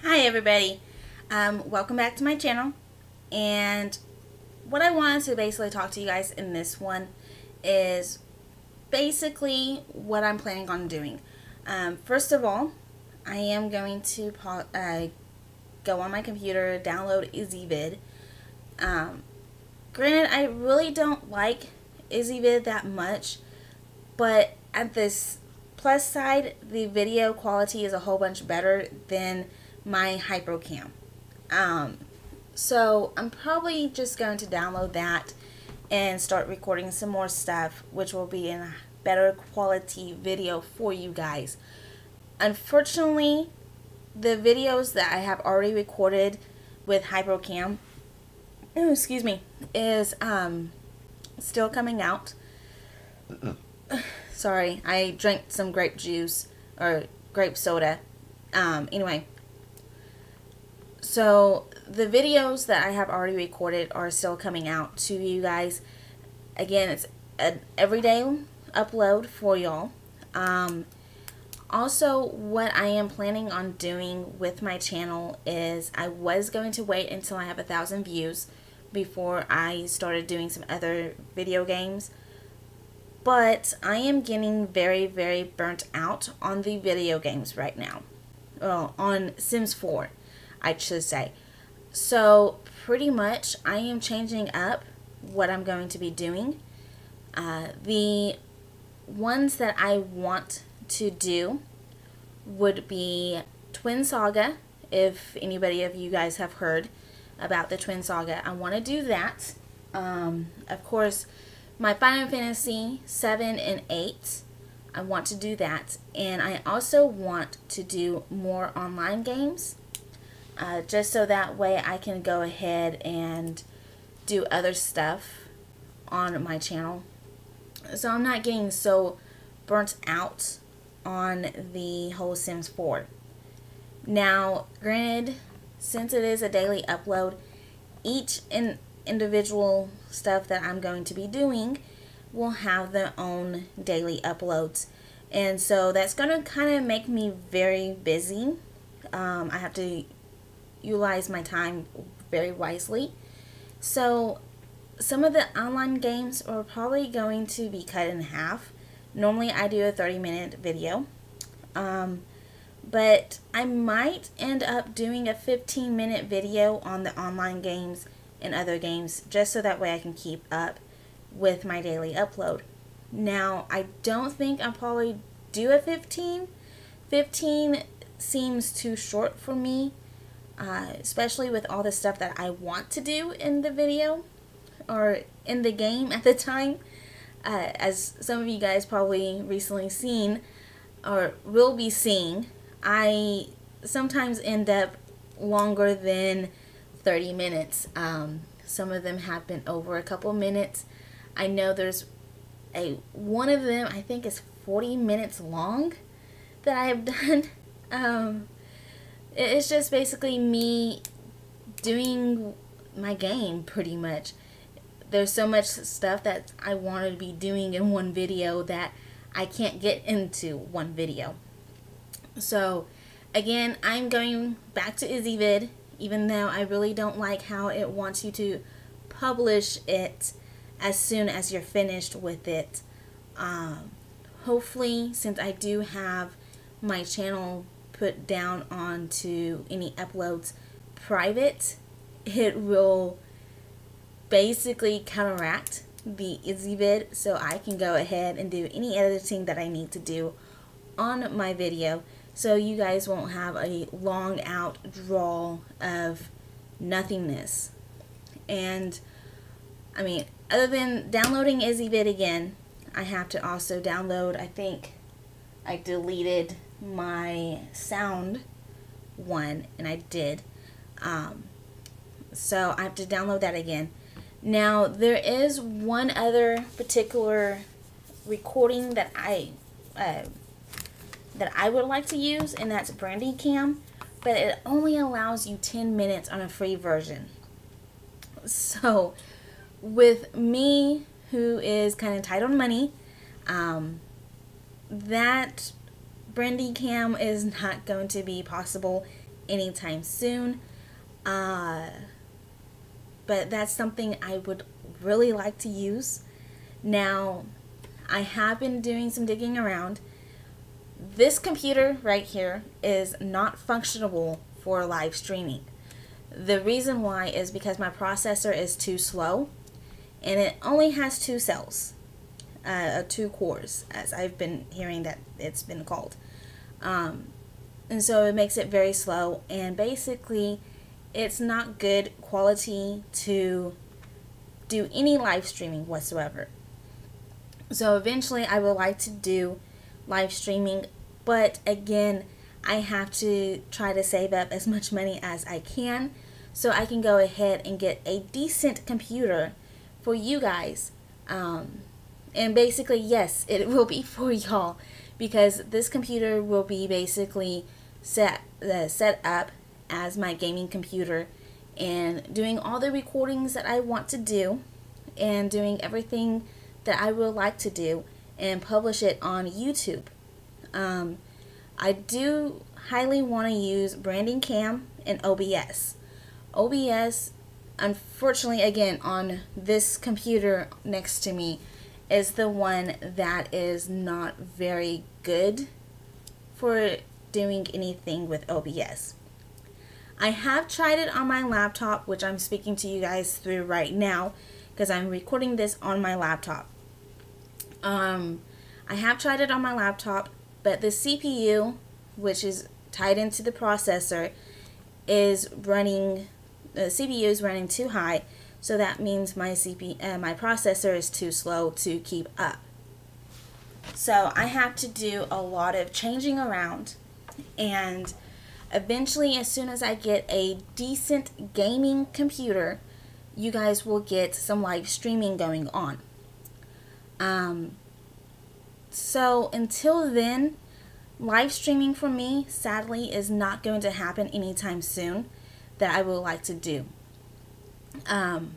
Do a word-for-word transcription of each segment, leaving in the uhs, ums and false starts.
Hi everybody, um, welcome back to my channel. And what I wanted to basically talk to you guys in this one is basically what I'm planning on doing. Um, first of all, I am going to uh, go on my computer, download Ezvid. Um, granted, I really don't like Ezvid that much, but at this plus side, the video quality is a whole bunch better than my HyperCam. Um, so I'm probably just going to download that and start recording some more stuff, which will be in a better quality video for you guys. Unfortunately, the videos that I have already recorded with HyperCam, oh, excuse me, is um, still coming out. Sorry, I drank some grape juice or grape soda. Um, anyway. So the videos that I have already recorded are still coming out to you guys. Again, it's an everyday upload for y'all. Um, also, what I am planning on doing with my channel is I was going to wait until I have a thousand views before I started doing some other video games. But I am getting very, very burnt out on the video games right now. Well, on Sims four. I should say. So pretty much I am changing up what I'm going to be doing. Uh, the ones that I want to do would be Twin Saga. If anybody of you guys have heard about the Twin Saga, I want to do that. Um, of course, my Final Fantasy seven and eight, I want to do that. And I also want to do more online games. Uh, just so that way I can go ahead and do other stuff on my channel. So I'm not getting so burnt out on the whole Sims four. Now, granted, since it is a daily upload, each in individual stuff that I'm going to be doing will have their own daily uploads. And so that's going to kind of make me very busy. Um, I have to utilize my time very wisely. So some of the online games are probably going to be cut in half. Normally I do a thirty minute video. Um, but I might end up doing a fifteen minute video on the online games and other games just so that way I can keep up with my daily upload. Now I don't think I'll probably do a fifteen. fifteen seems too short for me. Uh, especially with all the stuff that I want to do in the video or in the game at the time. Uh, as some of you guys probably recently seen or will be seeing, I sometimes end up longer than thirty minutes. Um, some of them have been over a couple minutes. I know there's a one of them I think is forty minutes long that I have done. Um, It's just basically me doing my game, pretty much. There's so much stuff that I want to be doing in one video that I can't get into one video. So, again, I'm going back to Ezvid, even though I really don't like how it wants you to publish it as soon as you're finished with it. Um, hopefully, since I do have my channel put down onto any uploads private, it will basically counteract the Ezvid, so I can go ahead and do any editing that I need to do on my video, so you guys won't have a long out draw of nothingness. And I mean, other than downloading Ezvid again, I have to also download, I think I deleted my sound one, and I did. Um, so I have to download that again. Now, there is one other particular recording that I uh, that I would like to use, and that's Brandycam, but it only allows you ten minutes on a free version. So, with me, who is kind of tight on money, um, that Brandycam is not going to be possible anytime soon. Uh, but that's something I would really like to use. Now, I have been doing some digging around. This computer right here is not functionable for live streaming. The reason why is because my processor is too slow, and it only has two cells, uh, two cores, as I've been hearing that it's been called. Um, and so it makes it very slow, and basically it's not good quality to do any live streaming whatsoever. So eventually I would like to do live streaming, but again, I have to try to save up as much money as I can so I can go ahead and get a decent computer for you guys. Um, and basically, yes, it will be for y'all, because this computer will be basically set, uh, set up as my gaming computer and doing all the recordings that I want to do and doing everything that I would like to do and publish it on YouTube. Um, I do highly want to use Branding Cam and O B S. O B S, unfortunately, again, on this computer next to me, is the one that is not very good for doing anything with O B S. I have tried it on my laptop, which I'm speaking to you guys through right now because I'm recording this on my laptop. Um, I have tried it on my laptop, but the C P U, which is tied into the processor, is running, the C P U is running too high, so that means my C P U, uh, my processor is too slow to keep up. So I have to do a lot of changing around, and eventually, as soon as I get a decent gaming computer, you guys will get some live streaming going on. Um, so until then, live streaming for me, sadly, is not going to happen anytime soon that I would like to do. Um,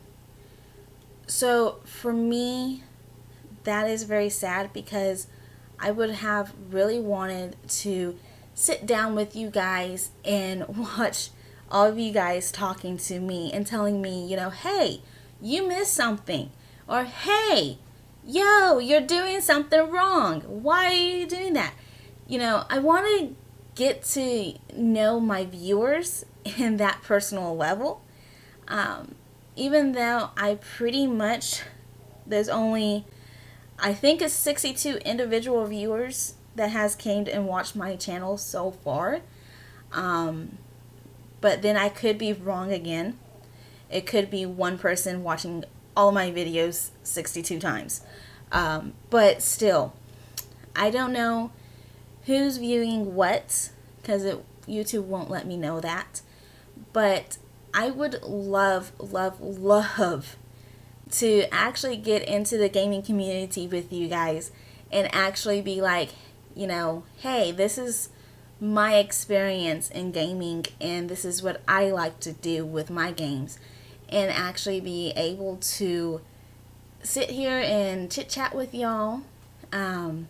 so for me, that is very sad because I would have really wanted to sit down with you guys and watch all of you guys talking to me and telling me, you know, hey, you missed something, or hey, yo, you're doing something wrong. Why are you doing that? You know, I want to get to know my viewers in that personal level. Um, even though I pretty much, there's only, I think it's sixty-two individual viewers that has came and watched my channel so far. Um, but then I could be wrong again. It could be one person watching all my videos sixty-two times. Um, but still, I don't know who's viewing what, because YouTube won't let me know that. But I would love, love, love to actually get into the gaming community with you guys and actually be like, you know, hey, this is my experience in gaming and this is what I like to do with my games, and actually be able to sit here and chit chat with y'all, um,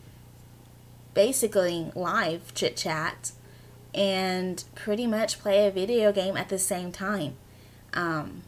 basically live chit chat, and pretty much play a video game at the same time. Um,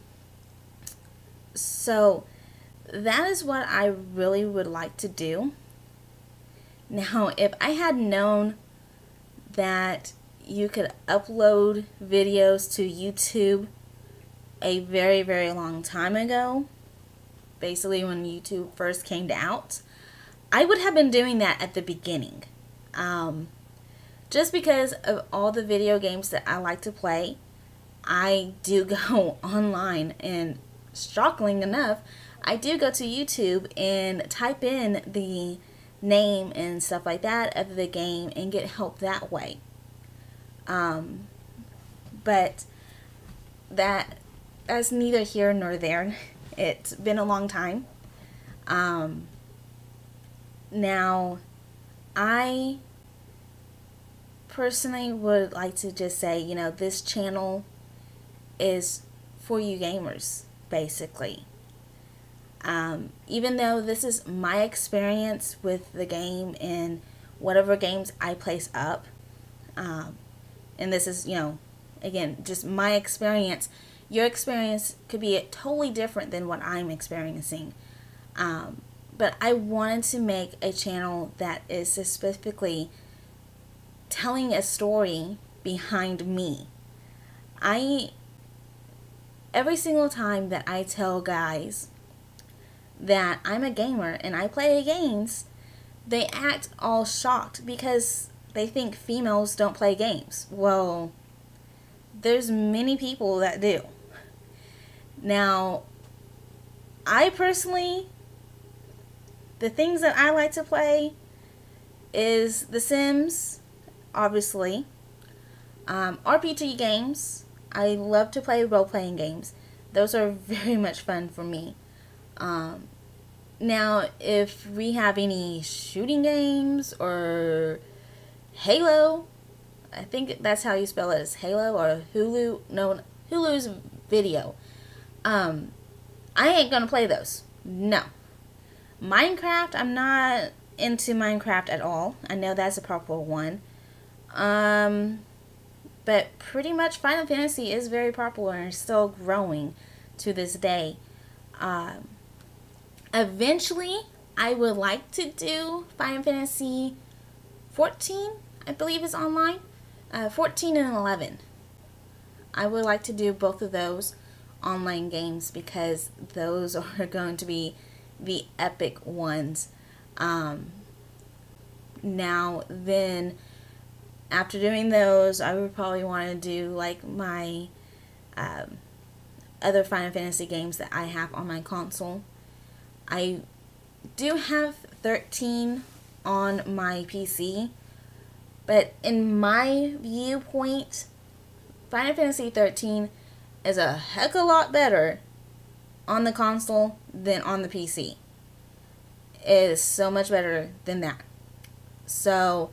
so that is what I really would like to do. Now, if I had known that you could upload videos to YouTube a very, very long time ago, basically when YouTube first came out, I would have been doing that at the beginning. Um, just because of all the video games that I like to play, I do go online, and shockingly enough, I do go to YouTube and type in the name and stuff like that of the game and get help that way. Um, but that that's neither here nor there. It's been a long time. Um, now, I personally would like to just say, you know, this channel is for you gamers, basically. Um, even though this is my experience with the game and whatever games I place up, um, and this is, you know, again, just my experience. Your experience could be totally different than what I'm experiencing. Um, but I wanted to make a channel that is specifically telling a story behind me. I, every single time that I tell guys that I'm a gamer and I play games, they act all shocked because they think females don't play games. Well, there's many people that do. Now, I personally, the things that I like to play is The Sims, obviously, um, R P G games. I love to play role-playing games. Those are very much fun for me. Um, now, if we have any shooting games or Halo, I think that's how you spell it, is Halo or Hulu. No, Hulu's video. Um, I ain't gonna play those. No. Minecraft, I'm not into Minecraft at all. I know that's a popular one. Um, but pretty much Final Fantasy is very popular and still growing to this day. Um, eventually, I would like to do Final Fantasy fourteen, I believe is online. Uh, fourteen and eleven. I would like to do both of those online games because those are going to be the epic ones. Um, now then, after doing those, I would probably want to do like my um, other Final Fantasy games that I have on my console. I do have thirteen on my P C, but in my viewpoint, Final Fantasy thirteen is a heck of a lot better on the console than on the P C. It is so much better than that. So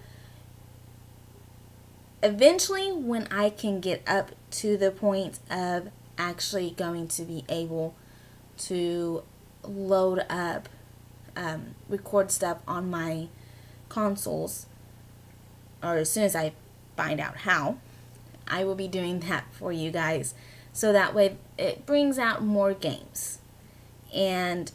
eventually, when I can get up to the point of actually going to be able to load up, um, record stuff on my consoles, or as soon as I find out how, I will be doing that for you guys. So that way it brings out more games. And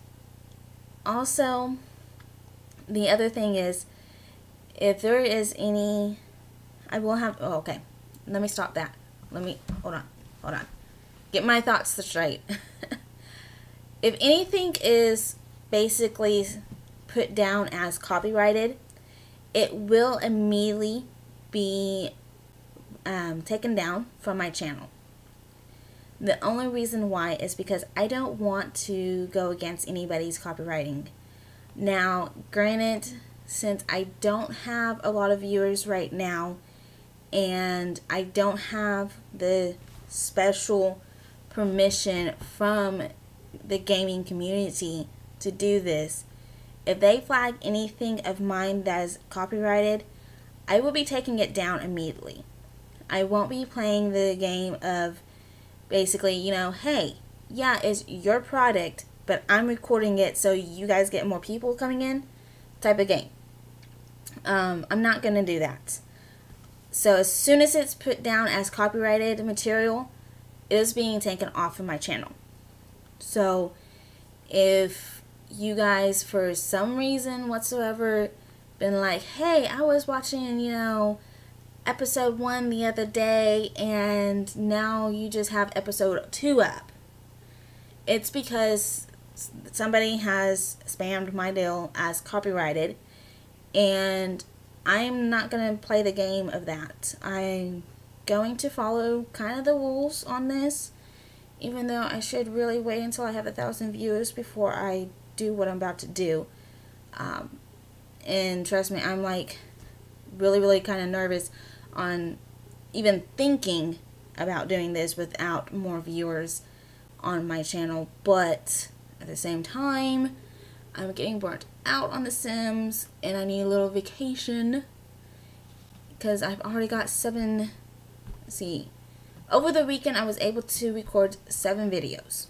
also, the other thing is, if there is any, I will have, oh, okay, let me stop that. Let me, hold on, hold on. Get my thoughts straight. If anything is basically put down as copyrighted, it will immediately be um, taken down from my channel. The only reason why is because I don't want to go against anybody's copywriting. Now, granted, since I don't have a lot of viewers right now, and I don't have the special permission from the gaming community to do this, if they flag anything of mine that is copyrighted, I will be taking it down immediately. I won't be playing the game of basically, you know, hey, yeah, it's your product, but I'm recording it so you guys get more people coming in type of game. Um, I'm not going to do that. So as soon as it's put down as copyrighted material, it is being taken off of my channel. So if you guys, for some reason whatsoever, been like, hey, I was watching, you know, episode one the other day and now you just have episode two up, it's because somebody has spammed my deal as copyrighted, and I'm not going to play the game of that. I'm going to follow kind of the rules on this, even though I should really wait until I have a thousand viewers before I do what I'm about to do. Um, and trust me, I'm like really, really kind of nervous on even thinking about doing this without more viewers on my channel. But at the same time, I'm getting burnt out on The Sims and I need a little vacation because I've already got seven, let's see, over the weekend I was able to record seven videos.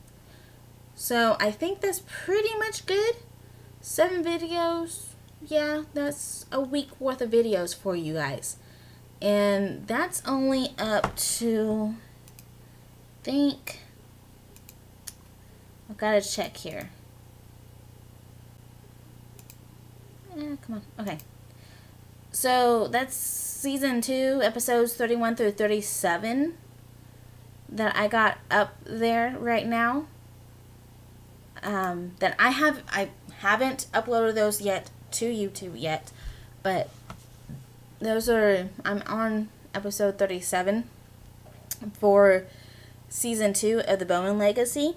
So I think that's pretty much good. Seven videos, yeah, that's a week worth of videos for you guys. And that's only up to, I think, I've got to check here. Eh, come on. Okay. So that's season two, episodes thirty-one through thirty-seven that I got up there right now. Um, that I have, I haven't uploaded those yet to YouTube yet, but those are, I'm on episode thirty-seven for season two of the Bowman Legacy.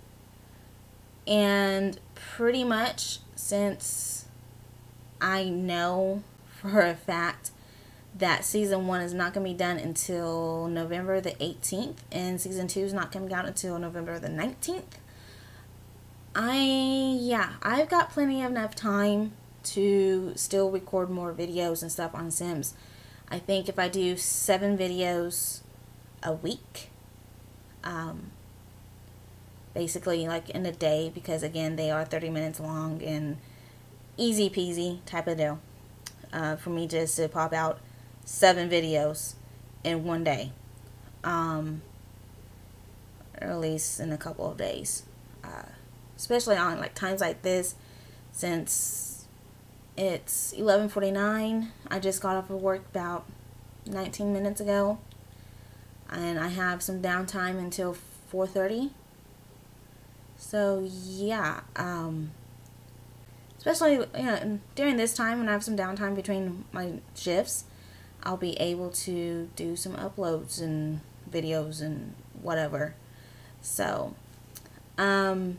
And pretty much, since I know for a fact that season one is not going to be done until November the eighteenth, and season two is not coming out until November the nineteenth, I, yeah, I've got plenty of enough time to still record more videos and stuff on Sims. I think if I do seven videos a week, um, basically like in a day, because again, they are thirty minutes long and easy peasy type of deal, uh, for me just to pop out seven videos in one day, um, or at least in a couple of days, uh, especially on like times like this, since it's eleven forty-nine. I just got off of work about nineteen minutes ago, and I have some downtime until four thirty. So yeah, um, especially, you know, during this time when I have some downtime between my shifts, I'll be able to do some uploads and videos and whatever. So, um,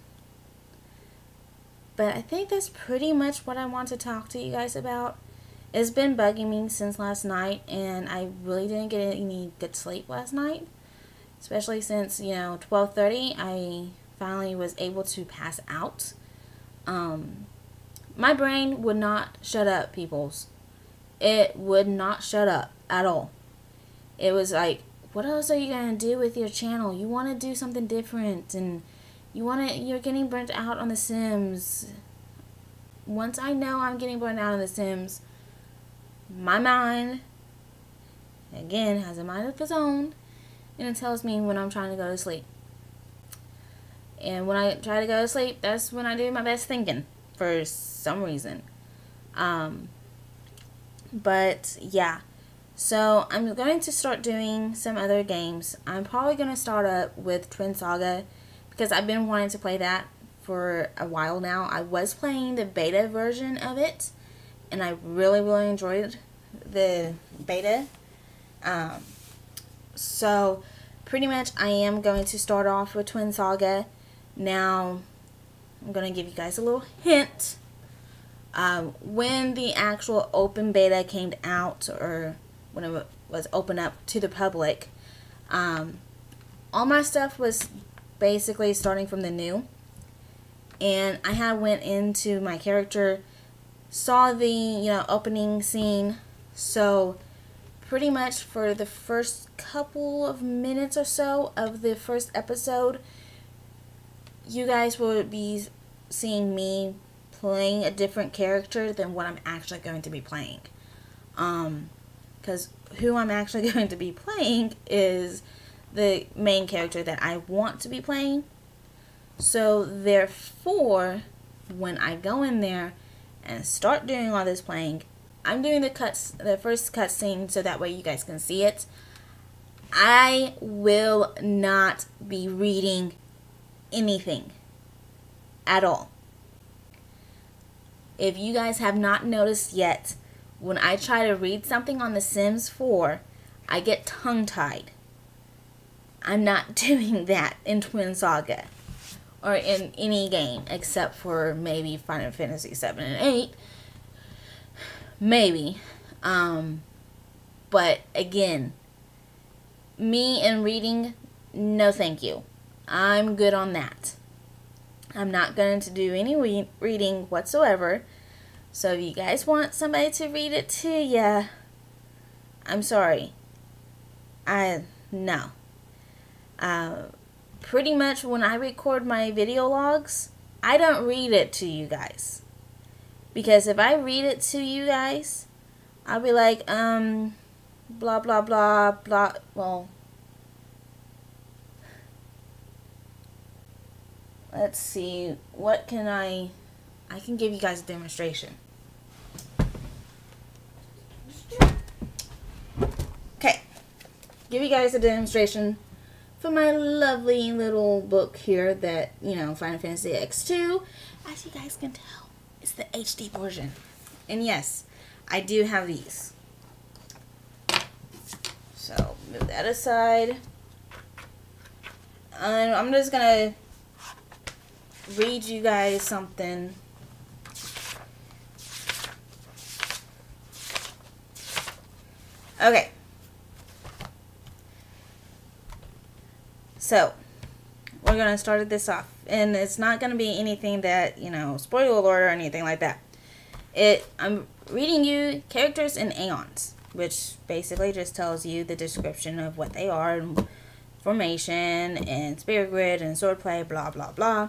but I think that's pretty much what I want to talk to you guys about. It's been bugging me since last night, and I really didn't get any good sleep last night, especially since, you know, twelve thirty, I finally was able to pass out. Um, my brain would not shut up, peoples. It would not shut up at all. It was like, what else are you going to do with your channel? You want to do something different, and you want to, you're getting burnt out on The Sims. Once I know I'm getting burnt out on The Sims, my mind, again, has a mind of its own, and it tells me when I'm trying to go to sleep. And when I try to go to sleep, that's when I do my best thinking, for some reason. Um, but, yeah. So, I'm going to start doing some other games. I'm probably going to start up with Twin Saga, because I've been wanting to play that for a while now. I was playing the beta version of it, and I really, really enjoyed the beta. Um, so, pretty much I am going to start off with Twin Saga. Now, I'm going to give you guys a little hint. Um, when the actual open beta came out, or when it was open up to the public, um, all my stuff was basically starting from the new. And I had went into my character, saw the, you know, opening scene. So, pretty much for the first couple of minutes or so of the first episode, you guys will be seeing me playing a different character than what I'm actually going to be playing. Um, because who I'm actually going to be playing is the main character that I want to be playing. So, therefore, when I go in there and start doing all this playing, I'm doing the cuts, the first cutscene, so that way you guys can see it. I will not be reading anything at all. If you guys have not noticed yet, when I try to read something on The Sims four, I get tongue-tied. I'm not doing that in Twin Saga, or in any game, except for maybe Final Fantasy seven and eight. Maybe. Um, but, again, me and reading, no thank you. I'm good on that. I'm not going to do any re reading whatsoever. So if you guys want somebody to read it to you, I'm sorry. I, no. Uh, pretty much when I record my video logs, I don't read it to you guys. Because if I read it to you guys, I'll be like, um, blah, blah, blah, blah. Well, let's see. What can I... I can give you guys a demonstration. Okay. Give you guys a demonstration for my lovely little book here that, you know, Final Fantasy X two. As you guys can tell, it's the H D version. And yes, I do have these. So, move that aside. And I'm just gonna read you guys something. Okay. So, we're going to start this off. And it's not going to be anything that, you know, spoiler alert or anything like that. It, I'm reading you characters in Aeons, which basically just tells you the description of what they are, and formation, and spirit grid, and swordplay, blah, blah, blah.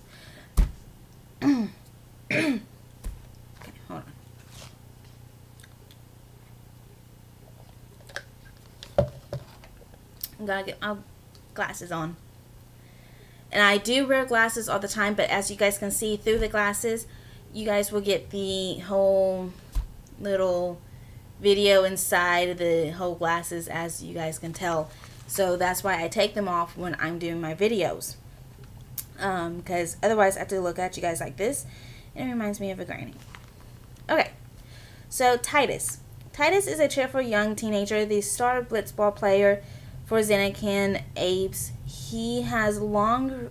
Okay, hold on. I'm gonna get my glasses on. And I do wear glasses all the time, but as you guys can see through the glasses, you guys will get the whole little video inside the whole glasses, as you guys can tell. So that's why I take them off when I'm doing my videos. Um, because otherwise I have to look at you guys like this. And it reminds me of a granny. Okay, so Tidus. Tidus is a cheerful young teenager, the star blitzball player for Zenican Apes. He has long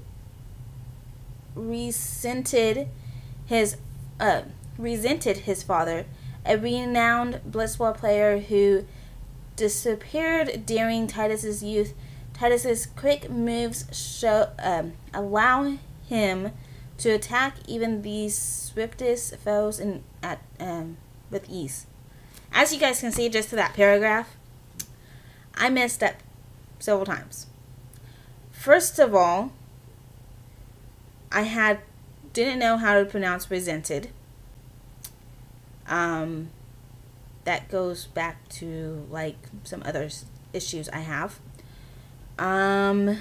resented his uh, resented his father, a renowned blitzball player who disappeared during Tidus's youth. Tidus's quick moves show um, allow him to attack even the swiftest foes in at um, with ease. As you guys can see, just to that paragraph, I messed up several times. First of all, I had didn't know how to pronounce resented. Um, that goes back to like some other issues I have. Um,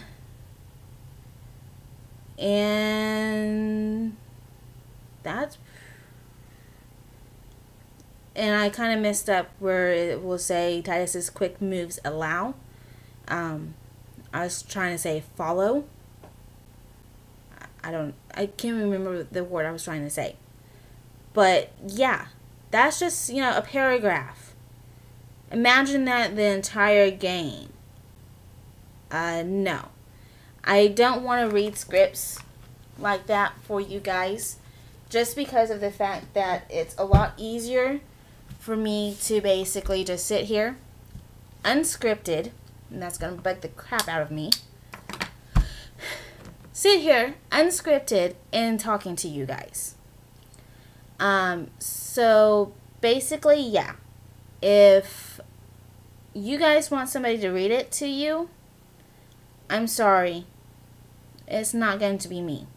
and that's and I kind of messed up where it will say Tidus's quick moves allow. Um, I was trying to say follow. I don't, I can't remember the word I was trying to say. But yeah, that's just, you know, a paragraph. Imagine that the entire game. Uh, no. I don't want to read scripts like that for you guys. Just because of the fact that it's a lot easier for me to basically just sit here, unscripted, and that's going to bug the crap out of me. Sit here, unscripted, and talking to you guys. Um, so, basically, yeah. If you guys want somebody to read it to you, I'm sorry. It's not going to be me.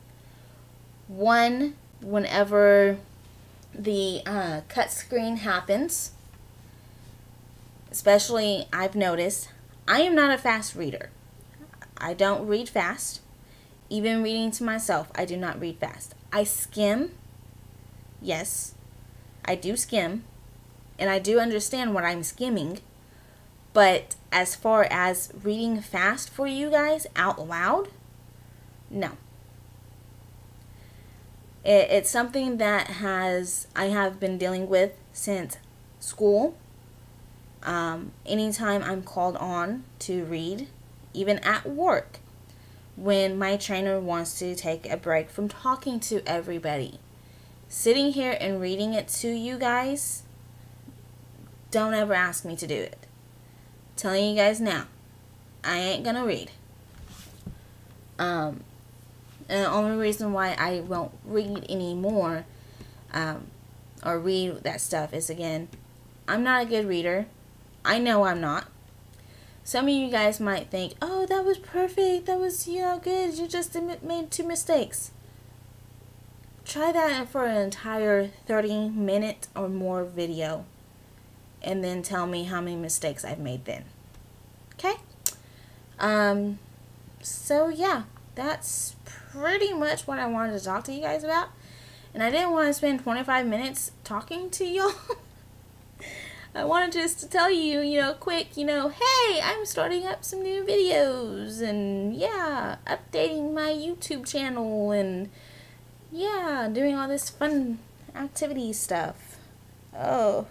One, whenever the uh, cut screen happens, especially I've noticed, I am not a fast reader. I don't read fast. Even reading to myself, I do not read fast. I skim. Yes, I do skim. And I do understand what I'm skimming. But as far as reading fast for you guys out loud, no. It, it's something that has I have been dealing with since school. Um, anytime I'm called on to read, even at work, when my trainer wants to take a break from talking to everybody, sitting here and reading it to you guys, don't ever ask me to do it. Telling you guys now, I ain't gonna read. Um, and the only reason why I won't read anymore, um, or read that stuff is, again, I'm not a good reader. I know I'm not. Some of you guys might think, oh, that was perfect. That was, you know, good. You just made two mistakes. Try that for an entire thirty minute or more video. and then tell me how many mistakes I've made then. Okay? Um, so yeah, that's pretty much what I wanted to talk to you guys about. And I didn't want to spend twenty-five minutes talking to y'all. I wanted just to tell you, you know, quick, you know, hey, I'm starting up some new videos, and yeah, updating my YouTube channel, and yeah, doing all this fun activity stuff. Oh.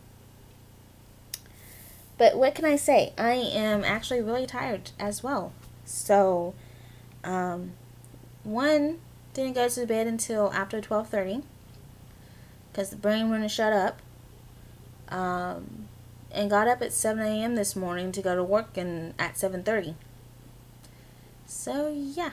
But what can I say? I am actually really tired as well. So, um, one, didn't go to bed until after twelve thirty because the brain wouldn't shut up. Um, and got up at seven A M this morning to go to work and at seven thirty. So, yeah.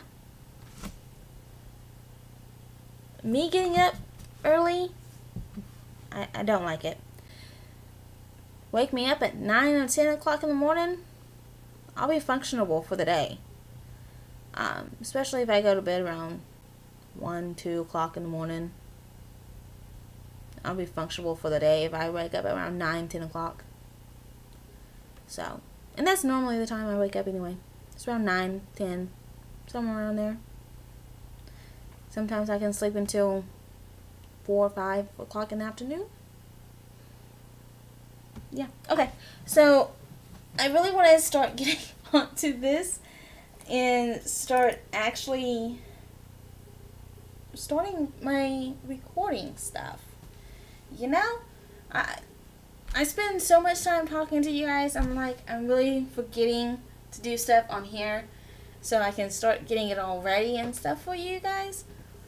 Me getting up early, I, I don't like it. Wake me up at nine or ten o'clock in the morning, I'll be functionable for the day. Um, especially if I go to bed around one, two o'clock in the morning. I'll be functionable for the day if I wake up around nine, ten o'clock. So, and that's normally the time I wake up anyway. It's around nine, ten, somewhere around there. Sometimes I can sleep until four or five o'clock in the afternoon. Yeah, okay. So, I really want to start getting onto this and start actually starting my recording stuff. You know, I I spend so much time talking to you guys. I'm like, I'm really forgetting to do stuff on here so I can start getting it all ready and stuff for you guys.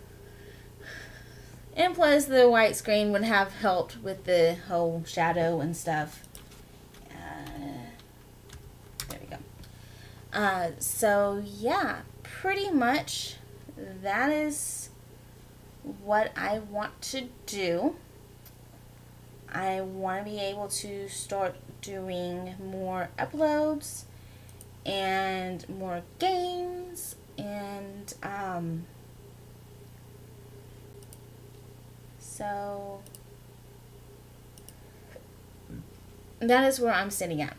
And plus, the white screen would have helped with the whole shadow and stuff. Uh, there we go. Uh, so, yeah, pretty much that is what I want to do. I want to be able to start doing more uploads and more games, and um, so that is where I'm sitting at.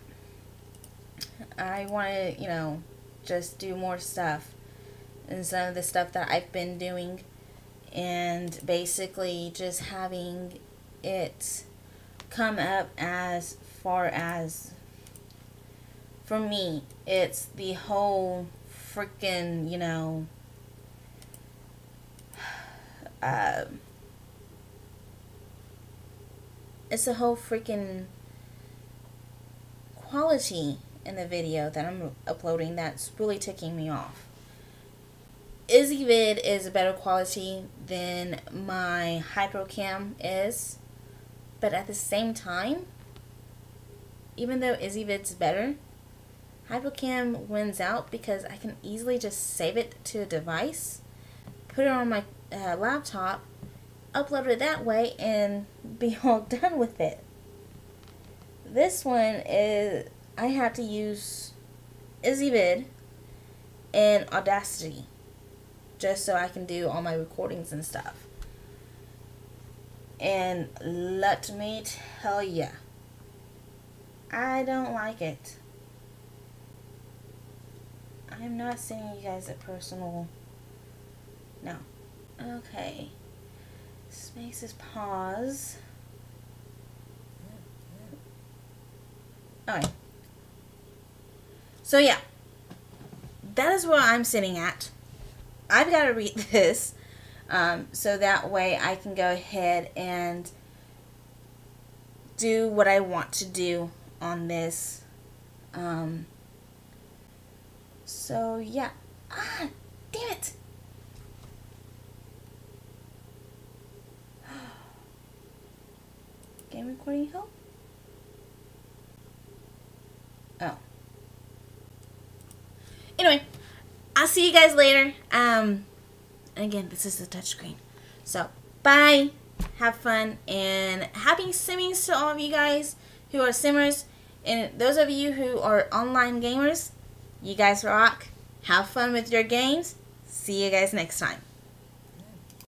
I want to, you know, just do more stuff and some of the stuff that I've been doing, and basically just having it come up as far as, for me, it's the whole freaking, you know, uh, it's the whole freaking quality in the video that I'm uploading that's really ticking me off. Isyvid is a better quality than my HyperCam is. But at the same time, even though Isyvid's better, HyperCam wins out because I can easily just save it to a device, put it on my uh, laptop, upload it that way, and be all done with it. This one is, I have to use Isyvid and Audacity just so I can do all my recordings and stuff. And let me tell ya, I don't like it. I'm not sending you guys a personal, no. Okay, this makes us pause. Alright. So yeah, that is where I'm sitting at. I've got to read this. Um, so that way I can go ahead and do what I want to do on this. Um, so yeah. Ah, damn it. Game recording help? Oh. Anyway, I'll see you guys later. Um... And again, this is the touchscreen. So, bye. Have fun. And happy simmings to all of you guys who are simmers. And those of you who are online gamers, you guys rock. Have fun with your games. See you guys next time.